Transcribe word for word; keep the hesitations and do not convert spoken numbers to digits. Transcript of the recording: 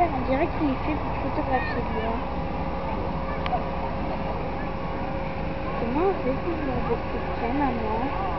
père, on dirait qu'il est fait pour photographier moi. Comment on fait pour adopter ça, maman?